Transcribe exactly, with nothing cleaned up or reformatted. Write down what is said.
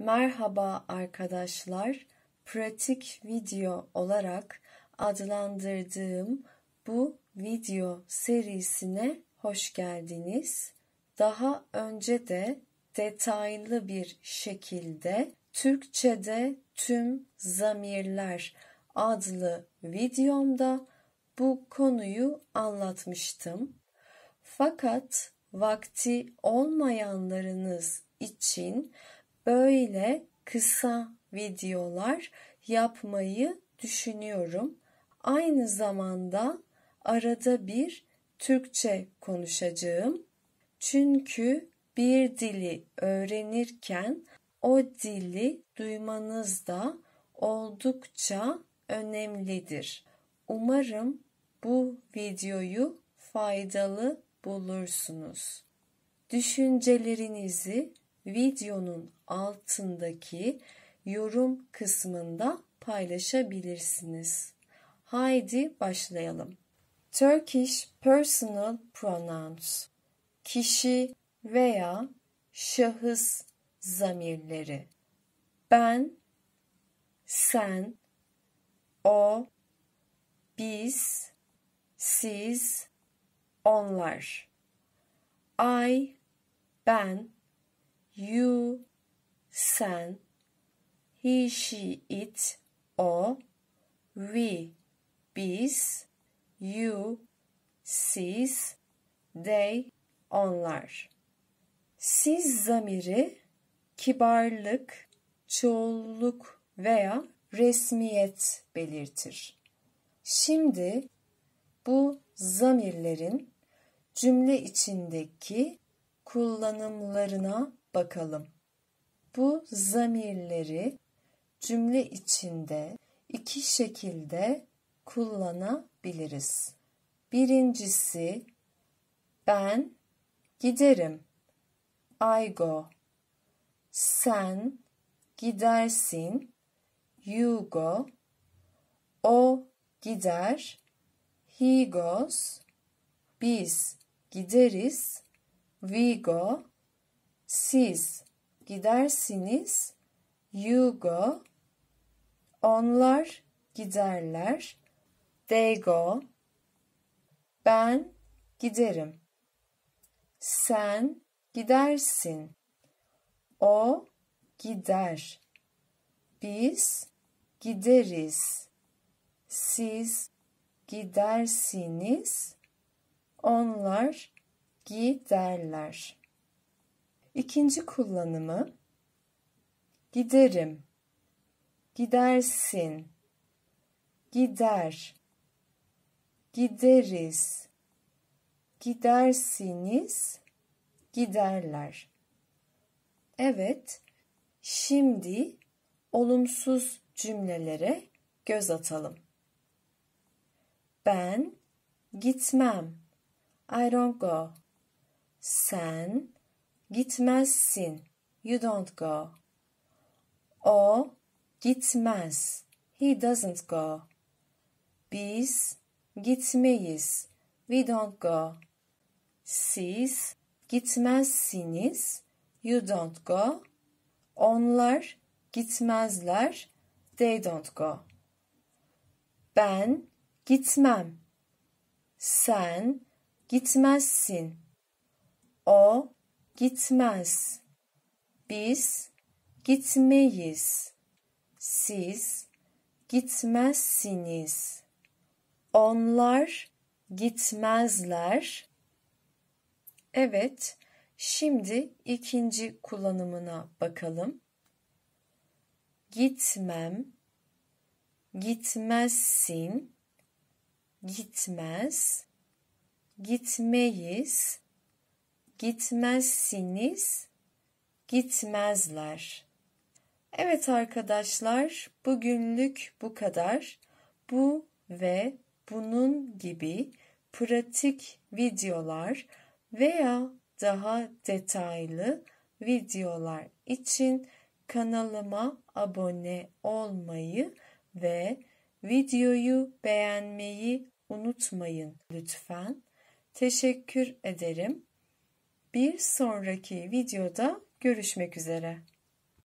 Merhaba arkadaşlar, pratik video olarak adlandırdığım bu video serisine hoş geldiniz. Daha önce de detaylı bir şekilde Türkçe'de tüm zamirler adlı videomda bu konuyu anlatmıştım. Fakat vakti olmayanlarınız için böyle kısa videolar yapmayı düşünüyorum. Aynı zamanda arada bir Türkçe konuşacağım. Çünkü bir dili öğrenirken o dili duymanız da oldukça önemlidir. Umarım bu videoyu faydalı bulursunuz. Düşüncelerinizi videonun altındaki yorum kısmında paylaşabilirsiniz. Haydi başlayalım. Turkish Personal Pronouns, kişi veya şahıs zamirleri. Ben, sen, o, biz, siz, onlar. I, ben, you, sen, he, she, it, o, we, biz, you, siz, they, onlar. Siz zamiri kibarlık, çoğulluk veya resmiyet belirtir. Şimdi bu zamirlerin cümle içindeki kullanımlarına bakalım. Bu zamirleri cümle içinde iki şekilde kullanabiliriz. Birincisi, ben giderim. I go. Sen gidersin. You go. O gider. He goes. Biz gideriz. We go. Siz gidersiniz. You go. Onlar giderler. They go. Ben giderim. Sen gidersin. O gider. Biz gideriz. Siz gidersiniz. Onlar giderler. İkinci kullanımı, giderim, gidersin, gider, gideriz, gidersiniz, giderler. Evet, şimdi olumsuz cümlelere göz atalım. Ben gitmem. I don't go. Sen gitmezsin. You don't go. O gitmez. He doesn't go. Biz gitmeyiz. We don't go. Siz gitmezsiniz. You don't go. Onlar gitmezler. They don't go. Ben gitmem. Sen gitmezsin. O gitmez. Biz gitmeyiz. Siz gitmezsiniz. Onlar gitmezler. Evet, şimdi ikinci kullanımına bakalım. Gitmem, gitmezsin, gitmez, gitmeyiz, gitmezsiniz, gitmezler. Evet arkadaşlar, bugünlük bu kadar. Bu ve bunun gibi pratik videolar veya daha detaylı videolar için kanalıma abone olmayı ve videoyu beğenmeyi unutmayın lütfen. Teşekkür ederim. Bir sonraki videoda görüşmek üzere.